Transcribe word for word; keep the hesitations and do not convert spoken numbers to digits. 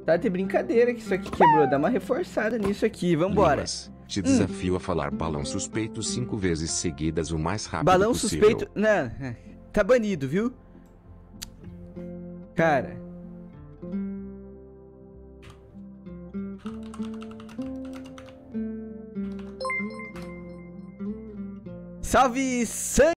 Tá de brincadeira que isso aqui quebrou. Dá uma reforçada nisso aqui. Vambora. Limas, te desafio hum. a falar balão suspeito cinco vezes seguidas o mais rápido balão possível. Balão suspeito... Não, tá banido, viu? Cara... Salve, sangue!